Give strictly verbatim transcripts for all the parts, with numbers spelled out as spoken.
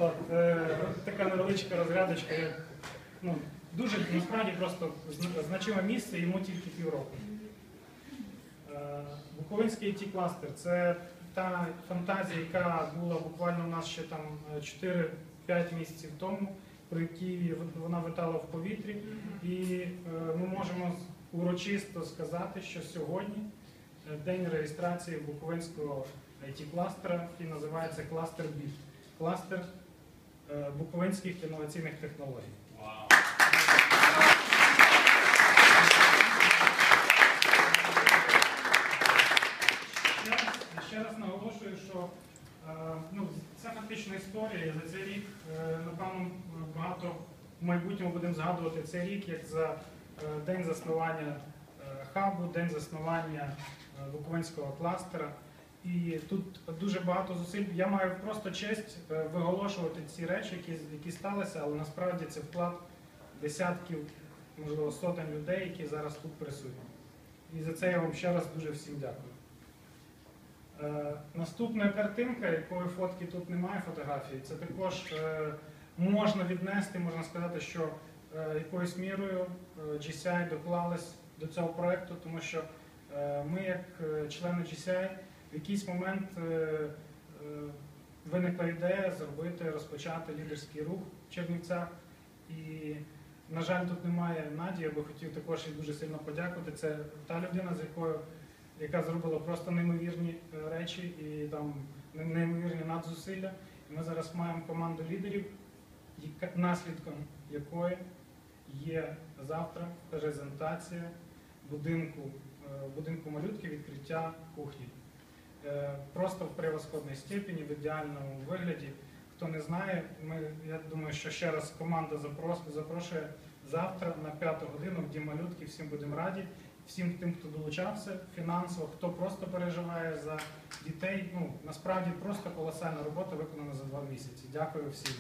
От, е, така невеличка розрядочка. Ну, дуже, насправді, просто значиме місце, йому тільки півроку. Е, Буковинський ай ті-кластер – це та фантазія, яка була буквально у нас ще там чотири-п'ять місяців тому, про які вона витала в повітрі. І е, ми можемо урочисто сказати, що сьогодні день реєстрації Буковинського ай ті-кластера, який називається кластер бі. Кластер е, буковинських інноваційних технологій. Wow. Ще раз, ще раз наголошую, що е, ну, це фактично історія, і за цей рік, е, напевно, багато в майбутньому будемо згадувати цей рік як за е, день заснування е, хабу, день заснування е, Буковинського кластера. І тут дуже багато зусиль. Я маю просто честь виголошувати ці речі, які, які сталися, але насправді це вклад десятків, можливо, сотень людей, які зараз тут присутні. І за це я вам ще раз дуже всім дякую. Е, наступна картинка, якої фотки тут немає, фотографії, це також е, можна віднести, можна сказати, що е, якоюсь мірою е, джі сі ай доклалась до цього проєкту, тому що е, ми, як е, члени джі сі ай, в якийсь момент е, е, виникла ідея зробити, розпочати лідерський рух в Чернівцях. І, на жаль, тут немає Наді, я би хотів також і дуже сильно подякувати. Це та людина, з якою, яка зробила просто неймовірні речі і там неймовірні надзусилля. І ми зараз маємо команду лідерів, наслідком якої є завтра презентація будинку, будинку малютки, відкриття кухні. Просто в превосходній степені, в ідеальному вигляді. Хто не знає, ми, я думаю, що ще раз команда запрошує завтра на п'яту годину в Дім малютки. Всім будемо раді. Всім тим, хто долучався фінансово, хто просто переживає за дітей. Ну, насправді просто колосальна робота виконана за два місяці. Дякую всім.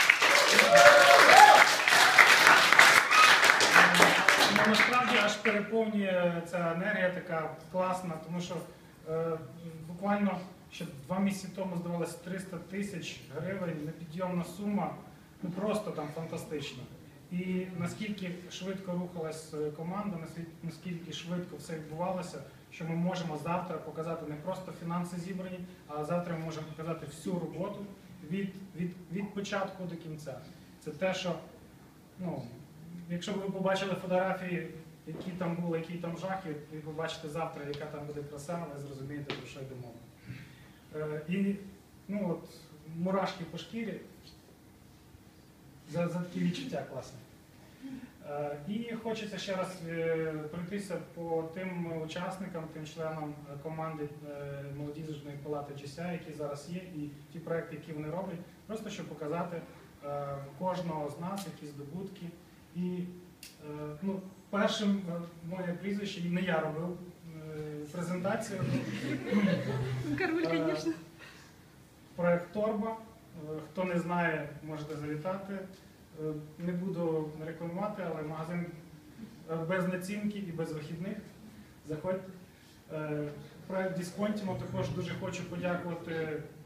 Ну, насправді аж переповнює ця енергія така класна, тому що е, буквально ще два місяці тому здавалося триста тисяч гривень, непідйомна сума, ну просто там фантастична. І наскільки швидко рухалась команда, наскільки швидко все відбувалося, що ми можемо завтра показати не просто фінанси зібрані, а завтра ми можемо показати всю роботу від, від, від початку до кінця. Це те, що, ну, якщо б ви побачили фотографії, які там були, який там жах, і ви побачите завтра, яка там буде краса, ви зрозумієте, про що йде мова. Е, і, ну от, мурашки по шкірі, за, за такі відчуття класні. Е, і хочеться ще раз е, пройтися по тим учасникам, тим членам команди е, молодіжної палати джі сі ай, які зараз є, і ті проекти, які вони роблять, просто щоб показати е, кожного з нас, які здобутки. І е, ну, першим е, моє прізвище, і не я робив е, презентацію. Кароль, звісно. Проект Торба. Хто не знає, можете завітати. Не буду рекламувати, але магазин без націнки і без вихідних. Заходьте. Проект Дисконтімо також дуже хочу подякувати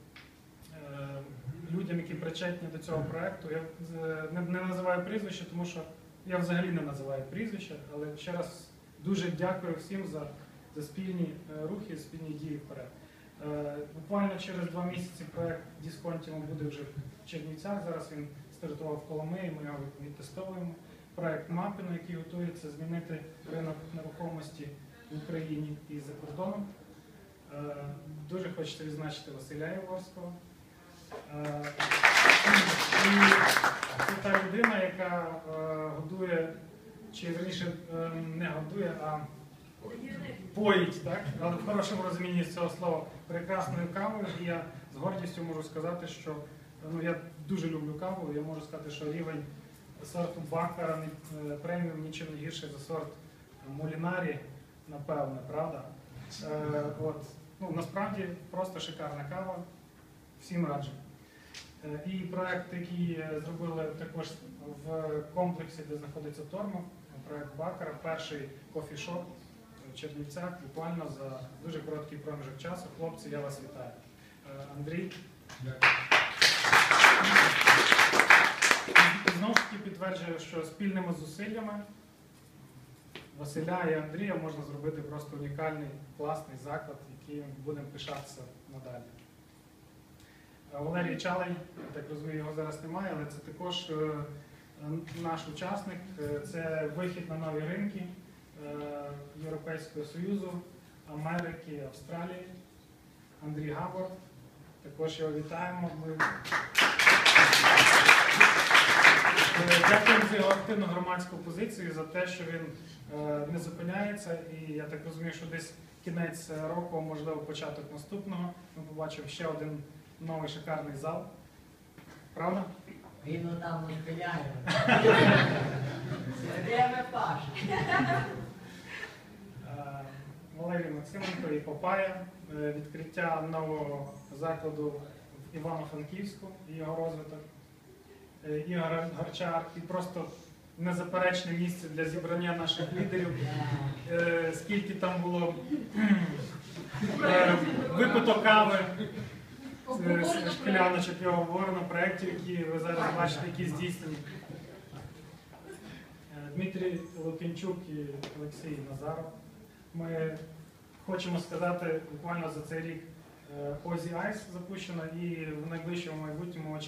людям, які причетні до цього проекту. Я не називаю прізвище, тому що я взагалі не називаю прізвище, але ще раз дуже дякую всім за, за спільні рухи, спільні дії вперед. Буквально через два місяці проект Дисконтімо буде вже в Чернівцях. Зараз він стартував в Коломиї, ми його відтестовуємо. Проект Мапіно, який готується змінити ринок нерухомості в Україні і за кордоном. Дуже хочеться відзначити Василя Яворського. І це та людина, яка годує, чи верніше не годує, а поїть, так? Але в хорошому розумінні цього слова, прекрасною кавою. І я з гордістю можу сказати, що ну, я дуже люблю каву, я можу сказати, що рівень сорту Бакара преміум нічим не гірший за сорт Молінарі, напевне, правда? Е, от. Ну, насправді просто шикарна кава, всім раджу. Е, і проект, який зробили також в комплексі, де знаходиться Тормо, проект Бакара, перший кофішоп в Чернівцях, буквально за дуже короткий проміжок часу. Хлопці, я вас вітаю. Е, Андрій. Дякую. стверджую, що спільними зусиллями Василя і Андрія можна зробити просто унікальний, класний заклад, яким будемо пишатися надалі. Е, Валерій Чалий, я так розумію, його зараз немає, але це також е, наш учасник. Е, Це вихід на нові ринки е, Європейського Союзу, Америки, Австралії. Андрій Габор. Також його вітаємо. Ми... Е, Дякуємо за його активну громадську позицію, за те, що він е, не зупиняється. І я так розумію, що десь кінець року, можливо, початок наступного, ми побачимо ще один новий шикарний зал. Правда? Він там не пиляє. Время Паша. Е, Валерій Максименко і Папая. Е, Відкриття нового закладу в Івано-Франківську і його розвиток. Е, Ігор Горчар. І просто незаперечне місце для зібрання наших лідерів. Е, Скільки там було е, випито кави, е, шкіляночок і обговорено проєктів, які ви зараз бачите, які здійснені. Е, Дмитрій Лукінчук і Олексій Назаров. Ми хочемо сказати, буквально за цей рік Озі Айс запущено, і в найближчому майбутньому